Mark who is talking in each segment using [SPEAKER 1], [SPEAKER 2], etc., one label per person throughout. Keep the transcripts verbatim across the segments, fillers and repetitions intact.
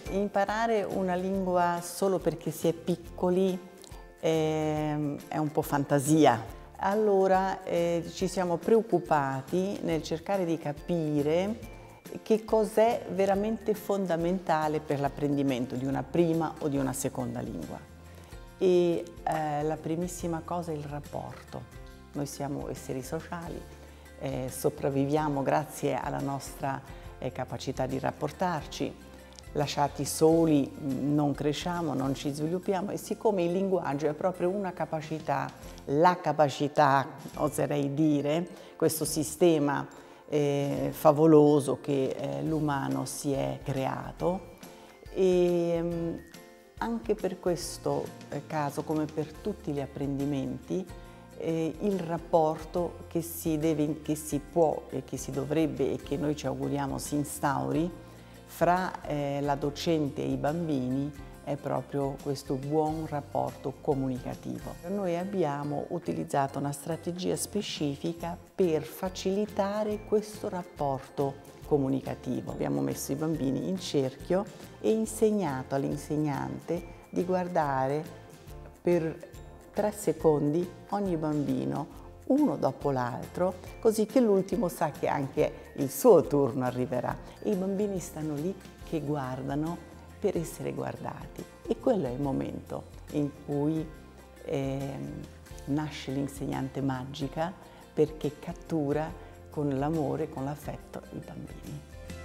[SPEAKER 1] Imparare una lingua solo perché si è piccoli eh, è un po' fantasia. Allora eh, ci siamo preoccupati nel cercare di capire che cos'è veramente fondamentale per l'apprendimento di una prima o di una seconda lingua. E eh, la primissima cosa è il rapporto. Noi siamo esseri sociali, eh, sopravviviamo grazie alla nostra eh, capacità di rapportarci. Lasciati soli non cresciamo, non ci sviluppiamo, e siccome il linguaggio è proprio una capacità, la capacità, oserei dire, questo sistema eh, favoloso che eh, l'umano si è creato, e mh, anche per questo eh, caso, come per tutti gli apprendimenti, eh, il rapporto che si deve, che si può e che si dovrebbe e che noi ci auguriamo si instauri fra eh, la docente e i bambini è proprio questo buon rapporto comunicativo. Noi abbiamo utilizzato una strategia specifica per facilitare questo rapporto comunicativo. Abbiamo messo i bambini in cerchio e insegnato all'insegnante di guardare per tre secondi ogni bambino, uno dopo l'altro, così che l'ultimo sa che anche il suo turno arriverà. E i bambini stanno lì che guardano per essere guardati. E quello è il momento in cui eh, nasce l'insegnante magica, perché cattura con l'amore, con l'affetto i bambini.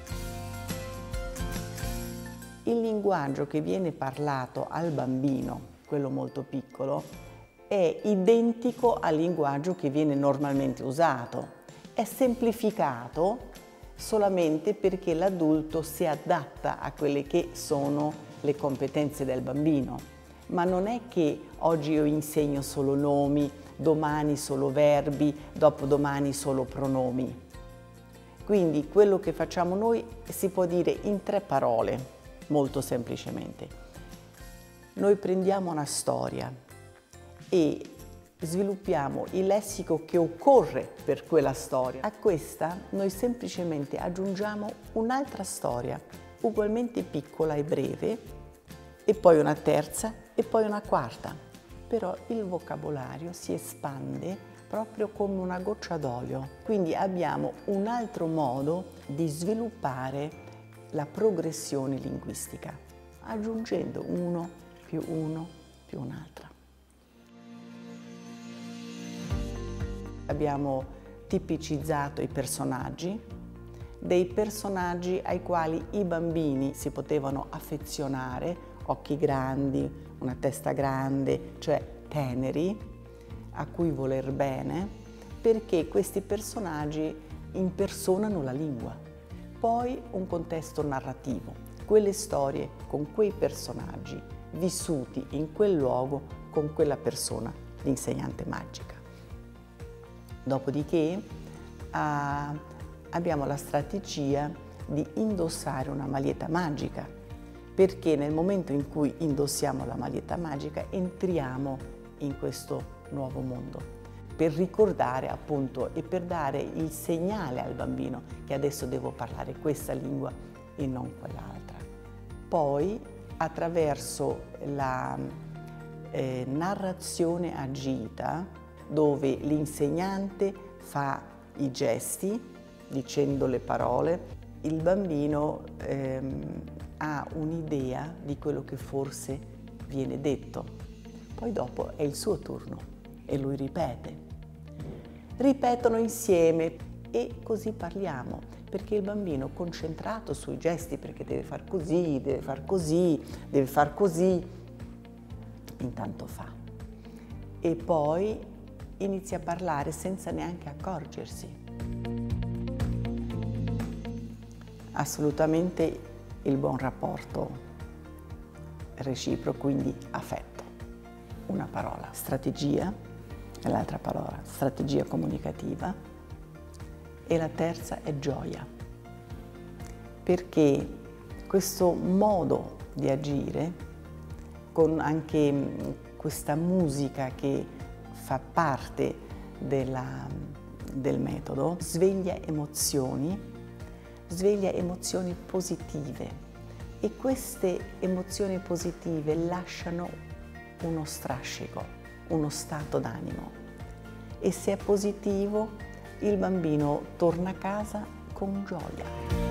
[SPEAKER 1] Il linguaggio che viene parlato al bambino, quello molto piccolo, è identico al linguaggio che viene normalmente usato. È semplificato solamente perché l'adulto si adatta a quelle che sono le competenze del bambino. Ma non è che oggi io insegno solo nomi, domani solo verbi, dopodomani solo pronomi. Quindi quello che facciamo noi si può dire in tre parole, molto semplicemente. Noi prendiamo una storia e sviluppiamo il lessico che occorre per quella storia. A questa noi semplicemente aggiungiamo un'altra storia, ugualmente piccola e breve, e poi una terza e poi una quarta. Però il vocabolario si espande proprio come una goccia d'olio. Quindi abbiamo un altro modo di sviluppare la progressione linguistica, aggiungendo uno più uno più un'altra. Abbiamo tipicizzato i personaggi, dei personaggi ai quali i bambini si potevano affezionare, occhi grandi, una testa grande, cioè teneri, a cui voler bene, perché questi personaggi impersonano la lingua. Poi un contesto narrativo, quelle storie con quei personaggi vissuti in quel luogo con quella persona, l'insegnante magica. Dopodiché ah, abbiamo la strategia di indossare una maglietta magica, perché nel momento in cui indossiamo la maglietta magica entriamo in questo nuovo mondo, per ricordare appunto e per dare il segnale al bambino che adesso devo parlare questa lingua e non quell'altra. Poi attraverso la eh, narrazione agita, dove l'insegnante fa i gesti dicendo le parole, il bambino ehm, ha un'idea di quello che forse viene detto. Poi dopo è il suo turno e lui ripete. Ripetono insieme e così parliamo, perché il bambino concentrato sui gesti, perché deve far così, deve far così, deve far così, intanto fa. E poi inizia a parlare senza neanche accorgersi. Assolutamente il buon rapporto reciproco, quindi affetto. Una parola, strategia, e l'altra parola, strategia comunicativa, e la terza è gioia, perché questo modo di agire, con anche questa musica che fa parte della, del metodo, sveglia emozioni, sveglia emozioni positive e queste emozioni positive lasciano uno strascico, uno stato d'animo, e se è positivo il bambino torna a casa con gioia.